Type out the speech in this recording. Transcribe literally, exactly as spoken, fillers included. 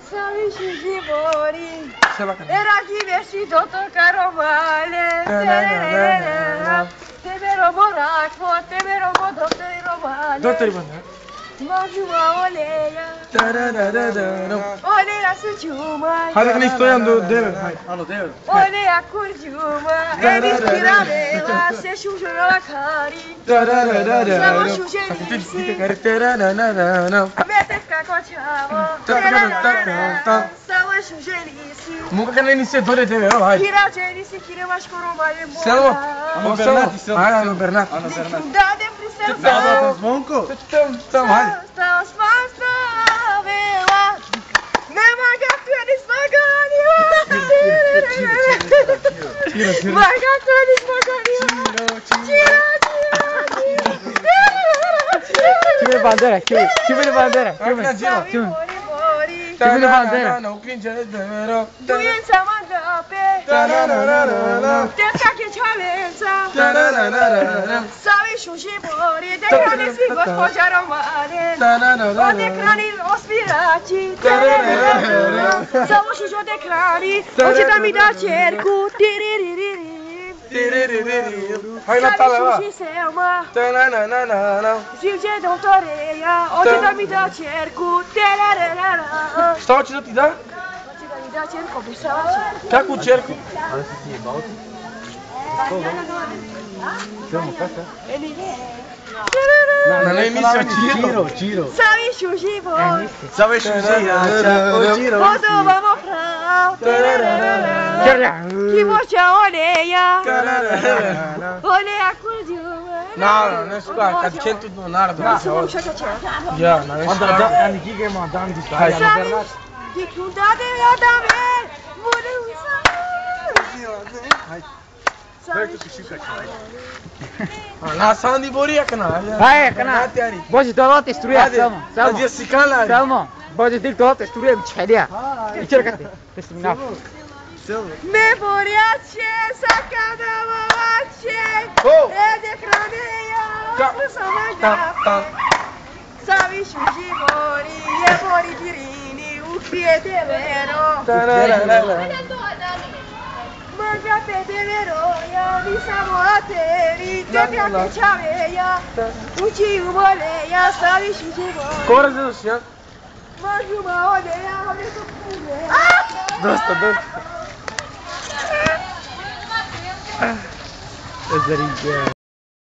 Sami și Gibori, era chi vestito caro male. Te vero boracco, te vero bodotero male. Dottori Bonne. Majuma oleya. Oleya suçuma. Hadi kan istoyan do deve. Alo deve. Oleya kurcuma. Elis kiravela se şuşura kari. Samo şuşelisi. Mete kakoçamo. Samo şuşelisi. Muka kan inizia dove deve, no? Vai. Kira celisi kira maşkoro maye mola. Siamo Hanno Bernati, siamo. Ah, hanno Bernati. Hanno Bernati. Dade pristel. Dade zvonko. Tam, hadi. Stao spasta vela. Ne magatu edis magani. Tiro, tiro. Magatu edis magani. Tiro, Chiude bandera, chiude, chiude bandera, chiude, chiude. Chiude bandera. No, cringe è vero. Duința mandape. Tenta che cialenza. Savi shushi bori. De crani sfigos pojaro mare. O de crani ospiraci. Samo shujo de crani. Oggi da mi da cercu. Tiriririri. Hai Natale, va. Savi shushi selma. Ta-na-na-na-na. Zilge doutoreia. Oggi da mi da cercu. Terererera. Šta hoćeš da ti da? Oggi da mi da cercu. Bisavaci. Kakvu čerku? Non hai iniziato Ciro? Ciro. Savi shushi bori. Sabe Shushia? Ciro. Potevamo fra. Chi voce oleia. Oleia curgiuma. No, no, non si qua, kad cento donardo. Ja, na veš. Onda da, ani kike ma dan di stai, hanno Bernati. Chi chiudate via da me. Vuole usare. Na sandi boria kana. Hai, kana. Boji dava te struia, samo. Samo. Dia sikala. Samo. Boji dil dava te struia mchelia. İçeri kat. Bismillah. Me boriace, sacada mamace. Oh. E de craneia. Ta. Ta. Ta. Savi shushi bori, e bori dirini, ucchiete vero. Mangia pe de veroia, mi samoateri, te piace ciaveia, uci umoleia, savi shushi bori. Kora se došia? Mangia uma oleia, olha que pure. Dosta, dosta. Özleri